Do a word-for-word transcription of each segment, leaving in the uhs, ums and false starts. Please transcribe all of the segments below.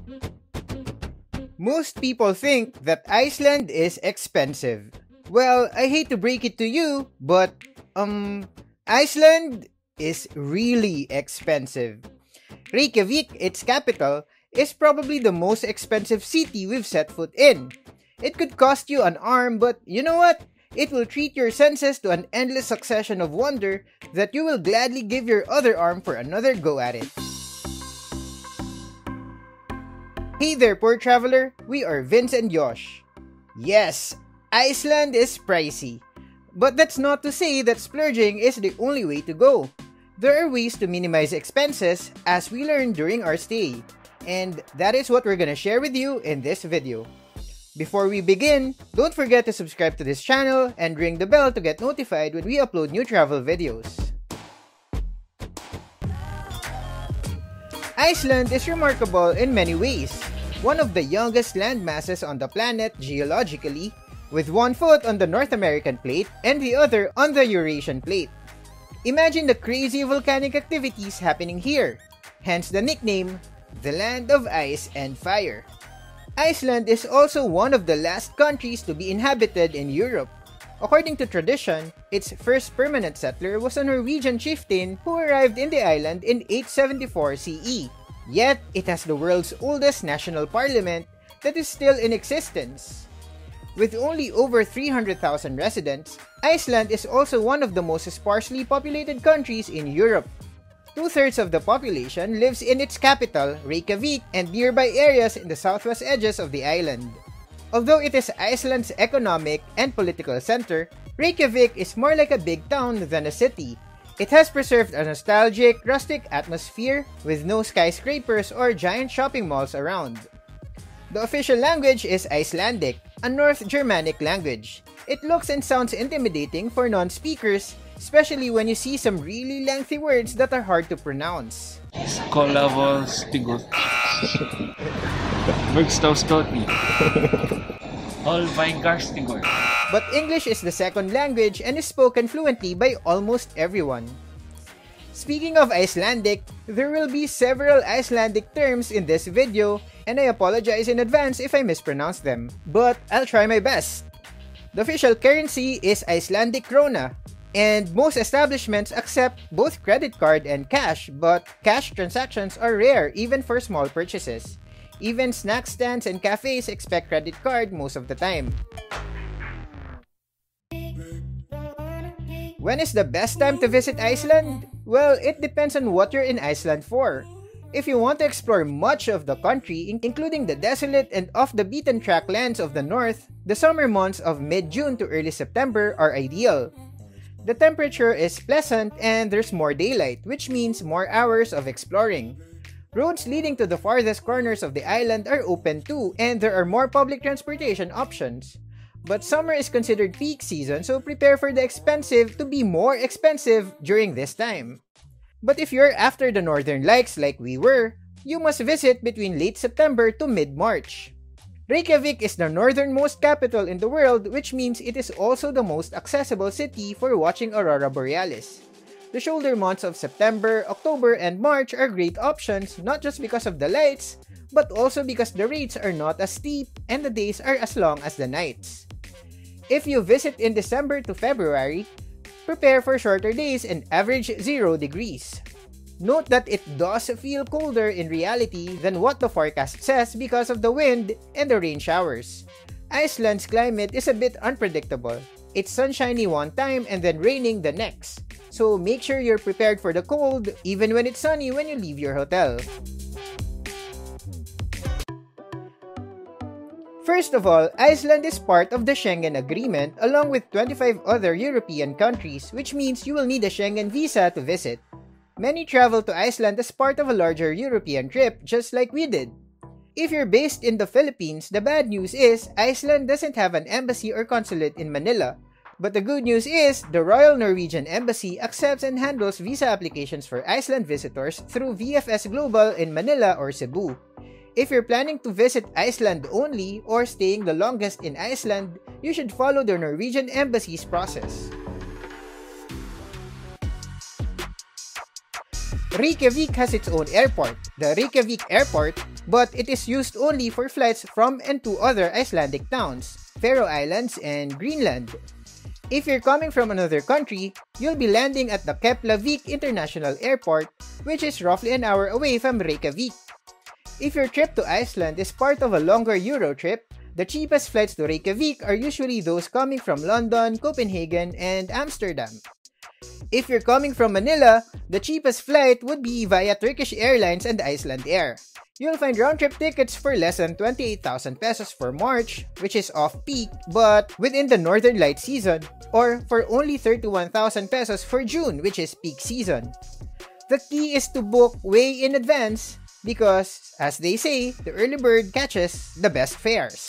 Most people think that Iceland is expensive. Well, I hate to break it to you, but, um, Iceland is really expensive. Reykjavik, its capital, is probably the most expensive city we've set foot in. It could cost you an arm, but you know what? It will treat your senses to an endless succession of wonder that you will gladly give your other arm for another go at it. Hey there, poor traveler, we are Vince and Josh. Yes, Iceland is pricey. But that's not to say that splurging is the only way to go. There are ways to minimize expenses as we learned during our stay. And that is what we're gonna share with you in this video. Before we begin, don't forget to subscribe to this channel and ring the bell to get notified when we upload new travel videos. Iceland is remarkable in many ways. One of the youngest land masses on the planet geologically, with one foot on the North American plate and the other on the Eurasian plate. Imagine the crazy volcanic activities happening here, hence the nickname, the Land of Ice and Fire. Iceland is also one of the last countries to be inhabited in Europe. According to tradition, its first permanent settler was a Norwegian chieftain who arrived in the island in eight seventy-four C E. Yet, it has the world's oldest national parliament that is still in existence. With only over three hundred thousand residents, Iceland is also one of the most sparsely populated countries in Europe. Two-thirds of the population lives in its capital, Reykjavik, and nearby areas in the southwest edges of the island. Although it is Iceland's economic and political center, Reykjavik is more like a big town than a city. It has preserved a nostalgic, rustic atmosphere with no skyscrapers or giant shopping malls around. The official language is Icelandic, a North Germanic language. It looks and sounds intimidating for non-speakers, especially when you see some really lengthy words that are hard to pronounce. Skolavostigos. Bergstavstoti. Olvaigarstigor. But English is the second language and is spoken fluently by almost everyone. Speaking of Icelandic, there will be several Icelandic terms in this video, and I apologize in advance if I mispronounce them, but I'll try my best. The official currency is Icelandic krona, and most establishments accept both credit card and cash, but cash transactions are rare even for small purchases. Even snack stands and cafes expect credit card most of the time. When is the best time to visit Iceland? Well, it depends on what you're in Iceland for. If you want to explore much of the country, including the desolate and off-the-beaten-track lands of the north, the summer months of mid-June to early September are ideal. The temperature is pleasant and there's more daylight, which means more hours of exploring. Roads leading to the farthest corners of the island are open too, and there are more public transportation options. But summer is considered peak season, so prepare for the expensive to be more expensive during this time. But if you're after the northern lights like we were, you must visit between late September to mid-March. Reykjavik is the northernmost capital in the world, which means it is also the most accessible city for watching Aurora Borealis. The shoulder months of September, October, and March are great options not just because of the lights, but also because the rates are not as steep and the days are as long as the nights. If you visit in December to February, prepare for shorter days and average zero degrees. Note that it does feel colder in reality than what the forecast says because of the wind and the rain showers. Iceland's climate is a bit unpredictable. It's sunshiny one time and then raining the next. So make sure you're prepared for the cold even when it's sunny when you leave your hotel. First of all, Iceland is part of the Schengen Agreement along with twenty-five other European countries, which means you will need a Schengen visa to visit. Many travel to Iceland as part of a larger European trip, just like we did. If you're based in the Philippines, the bad news is Iceland doesn't have an embassy or consulate in Manila. But the good news is the Royal Norwegian Embassy accepts and handles visa applications for Iceland visitors through V F S Global in Manila or Cebu. If you're planning to visit Iceland only or staying the longest in Iceland, you should follow the Norwegian Embassy's process. Reykjavik has its own airport. The Reykjavik Airport, but it is used only for flights from and to other Icelandic towns, Faroe Islands, and Greenland. If you're coming from another country, you'll be landing at the REYKJAVIK International Airport, which is roughly an hour away from Reykjavik. If your trip to Iceland is part of a longer Euro trip, the cheapest flights to Reykjavik are usually those coming from London, Copenhagen, and Amsterdam. If you're coming from Manila, the cheapest flight would be via Turkish Airlines and Iceland Air. You'll find round-trip tickets for less than twenty-eight thousand pesos for March, which is off-peak, but within the Northern Light season, or for only thirty-one thousand pesos for June, which is peak season. The key is to book way in advance because, as they say, the early bird catches the best fares.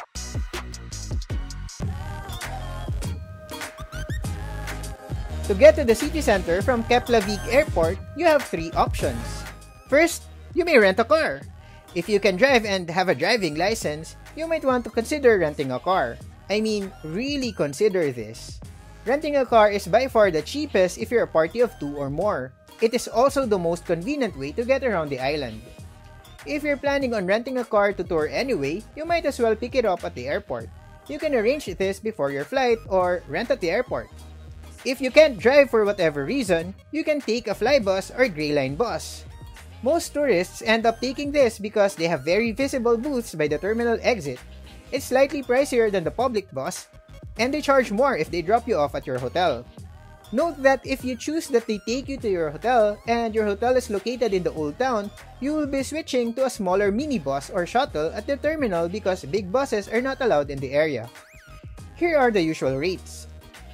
To get to the city center from REYKJAVIK Airport, you have three options. First, you may rent a car. If you can drive and have a driving license, you might want to consider renting a car. I mean, really consider this. Renting a car is by far the cheapest if you're a party of two or more. It is also the most convenient way to get around the island. If you're planning on renting a car to tour anyway, you might as well pick it up at the airport. You can arrange this before your flight or rent at the airport. If you can't drive for whatever reason, you can take a flybus or Grey Line bus. Most tourists end up taking this because they have very visible booths by the terminal exit. It's slightly pricier than the public bus, and they charge more if they drop you off at your hotel. Note that if you choose that they take you to your hotel, and your hotel is located in the old town, you will be switching to a smaller minibus or shuttle at the terminal because big buses are not allowed in the area. Here are the usual rates.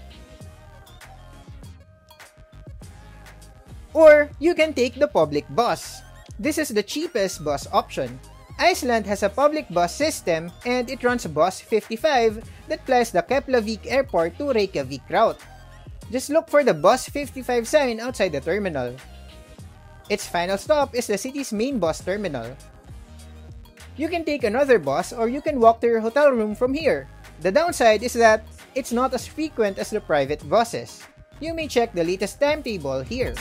Or you can take the public bus. This is the cheapest bus option. Iceland has a public bus system and it runs bus fifty-five that flies the REYKJAVIK Airport to Reykjavik route. Just look for the bus fifty-five sign outside the terminal. Its final stop is the city's main bus terminal. You can take another bus or you can walk to your hotel room from here. The downside is that it's not as frequent as the private buses. You may check the latest timetable here.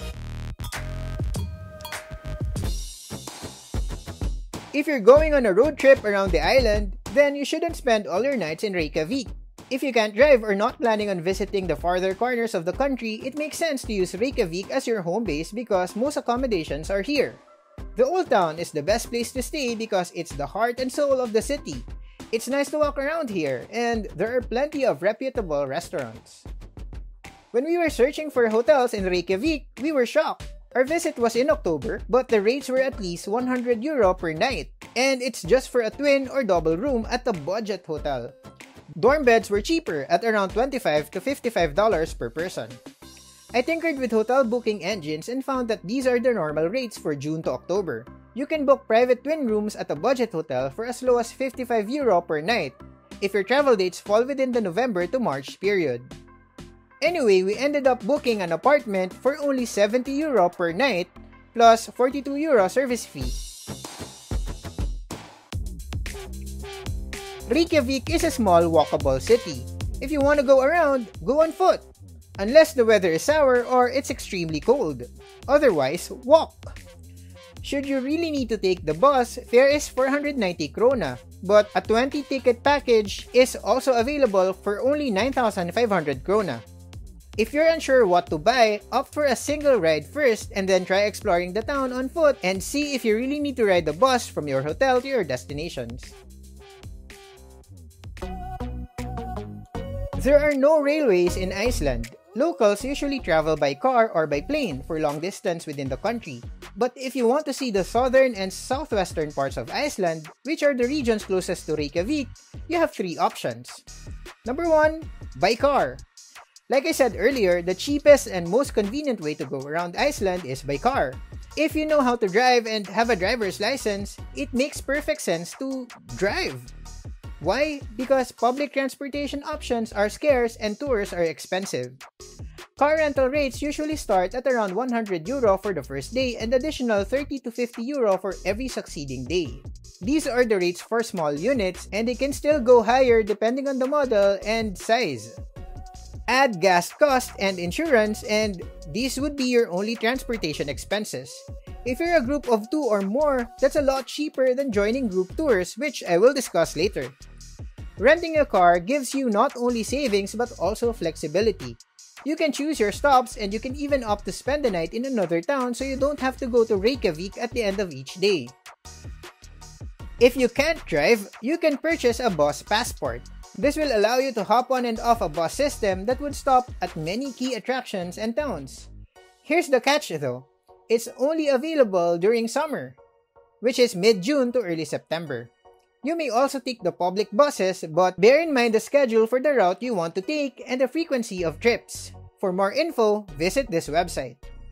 If you're going on a road trip around the island, then you shouldn't spend all your nights in Reykjavik. If you can't drive or not planning on visiting the farther corners of the country, it makes sense to use Reykjavik as your home base because most accommodations are here. The Old Town is the best place to stay because it's the heart and soul of the city. It's nice to walk around here, and there are plenty of reputable restaurants. When we were searching for hotels in Reykjavik, we were shocked. Our visit was in October, but the rates were at least one hundred euro per night, and it's just for a twin or double room at a budget hotel. Dorm beds were cheaper at around twenty-five to fifty-five dollars per person. I tinkered with hotel booking engines and found that these are the normal rates for June to October. You can book private twin rooms at a budget hotel for as low as fifty-five euro per night, if your travel dates fall within the November to March period. Anyway, we ended up booking an apartment for only seventy euro per night, plus forty-two euro service fee. Reykjavik is a small walkable city. If you want to go around, go on foot. Unless the weather is sour or it's extremely cold. Otherwise, walk. Should you really need to take the bus, fare is four hundred ninety krona, but a twenty ticket package is also available for only nine thousand five hundred krona. If you're unsure what to buy, opt for a single ride first and then try exploring the town on foot and see if you really need to ride the bus from your hotel to your destinations. There are no railways in Iceland. Locals usually travel by car or by plane for long distance within the country. But if you want to see the southern and southwestern parts of Iceland, which are the regions closest to Reykjavik, you have three options. Number one, by car. Like I said earlier, the cheapest and most convenient way to go around Iceland is by car. If you know how to drive and have a driver's license, it makes perfect sense to drive. Why? Because public transportation options are scarce and tours are expensive. Car rental rates usually start at around one hundred euro for the first day and additional thirty to fifty euro for every succeeding day. These are the rates for small units and they can still go higher depending on the model and size. Add gas cost and insurance and these would be your only transportation expenses. If you're a group of two or more, that's a lot cheaper than joining group tours, which I will discuss later. Renting a car gives you not only savings but also flexibility. You can choose your stops and you can even opt to spend the night in another town so you don't have to go to Reykjavik at the end of each day. If you can't drive, you can purchase a bus passport. This will allow you to hop on and off a bus system that would stop at many key attractions and towns. Here's the catch though, it's only available during summer, which is mid-June to early September. You may also take the public buses, but bear in mind the schedule for the route you want to take and the frequency of trips. For more info, visit this website.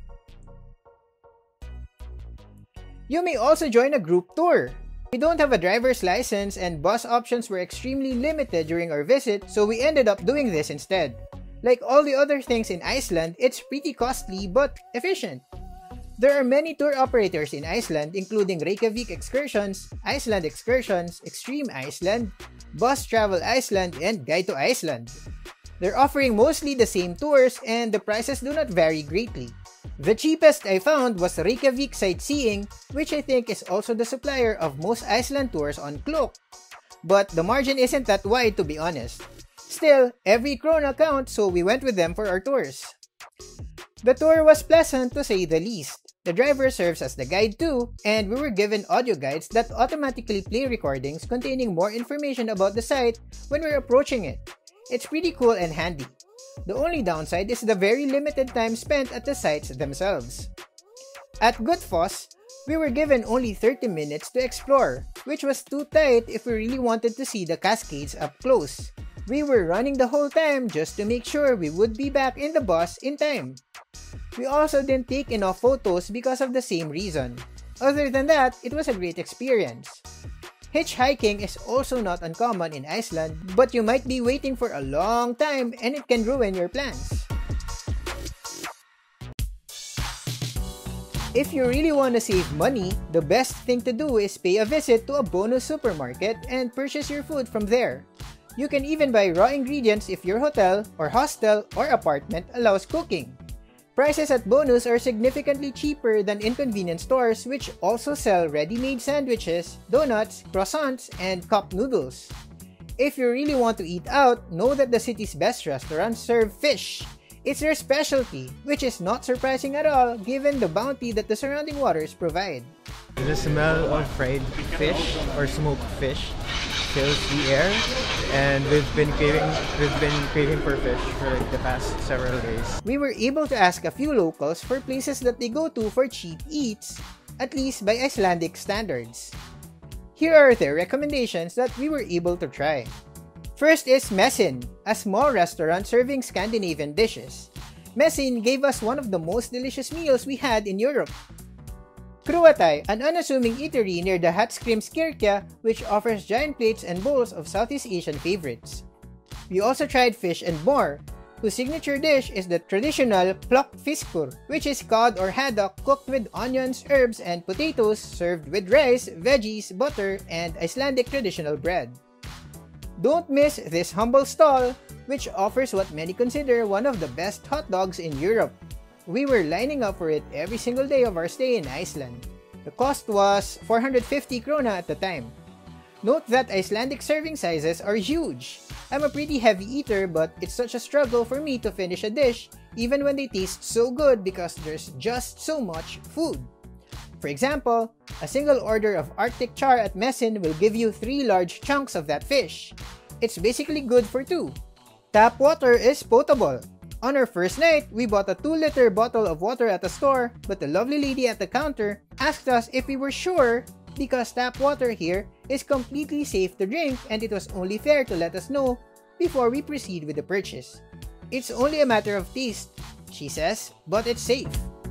You may also join a group tour. We don't have a driver's license and bus options were extremely limited during our visit, so we ended up doing this instead. Like all the other things in Iceland, it's pretty costly but efficient. There are many tour operators in Iceland including REYKJAVIK Excursions, Iceland Excursions, Extreme Iceland, Bus Travel Iceland, and Guide to Iceland. They're offering mostly the same tours and the prices do not vary greatly. The cheapest I found was REYKJAVIK Sightseeing, which I think is also the supplier of most Iceland tours on Cloak. But the margin isn't that wide to be honest. Still, every krona counts, so we went with them for our tours. The tour was pleasant to say the least. The driver serves as the guide too, and we were given audio guides that automatically play recordings containing more information about the site when we're approaching it. It's pretty cool and handy. The only downside is the very limited time spent at the sites themselves. At Gullfoss, we were given only thirty minutes to explore, which was too tight if we really wanted to see the cascades up close. We were running the whole time just to make sure we would be back in the bus in time. We also didn't take enough photos because of the same reason. Other than that, it was a great experience. Hitchhiking is also not uncommon in Iceland, but you might be waiting for a long time and it can ruin your plans. If you really want to save money, the best thing to do is pay a visit to a bonus supermarket and purchase your food from there. You can even buy raw ingredients if your hotel or hostel or apartment allows cooking. Prices at Bonus are significantly cheaper than in convenience stores which also sell ready-made sandwiches, donuts, croissants, and cup noodles. If you really want to eat out, know that the city's best restaurants serve fish. It's their specialty, which is not surprising at all given the bounty that the surrounding waters provide. The smell of fried fish or smoked fish fills the air, and we've been craving we've been craving for fish for like the past several days. We were able to ask a few locals for places that they go to for cheap eats, at least by Icelandic standards. Here are their recommendations that we were able to try. First is Messin, a small restaurant serving Scandinavian dishes. Messin gave us one of the most delicious meals we had in Europe. Kruatai, an unassuming eatery near the Hatskrimskirkja, which offers giant plates and bowls of Southeast Asian favorites. We also tried Fish and More, whose signature dish is the traditional plokkfiskur, which is cod or haddock cooked with onions, herbs, and potatoes served with rice, veggies, butter, and Icelandic traditional bread. Don't miss this humble stall, which offers what many consider one of the best hot dogs in Europe. We were lining up for it every single day of our stay in Iceland. The cost was four hundred fifty krona at the time. Note that Icelandic serving sizes are huge. I'm a pretty heavy eater, but it's such a struggle for me to finish a dish even when they taste so good because there's just so much food. For example, a single order of Arctic char at Messin will give you three large chunks of that fish. It's basically good for two. Tap water is potable. On our first night, we bought a two liter bottle of water at a store, but the lovely lady at the counter asked us if we were sure because tap water here is completely safe to drink and it was only fair to let us know before we proceed with the purchase. It's only a matter of taste, she says, but it's safe.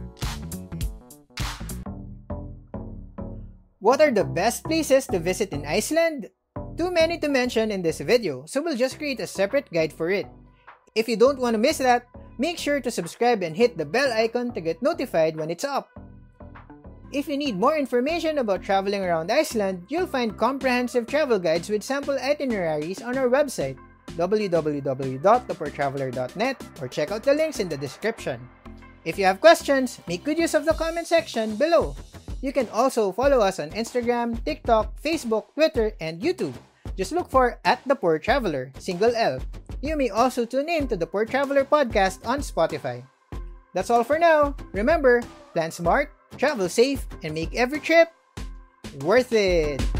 What are the best places to visit in Iceland? Too many to mention in this video, so we'll just create a separate guide for it. If you don't want to miss that, make sure to subscribe and hit the bell icon to get notified when it's up. If you need more information about traveling around Iceland, you'll find comprehensive travel guides with sample itineraries on our website, w w w dot the poor traveler dot net, or check out the links in the description. If you have questions, make good use of the comment section below. You can also follow us on Instagram, TikTok, Facebook, Twitter, and YouTube. Just look for at the Poor Traveler, single L. You may also tune in to the Poor Traveler podcast on Spotify. That's all for now. Remember, plan smart, travel safe, and make every trip worth it!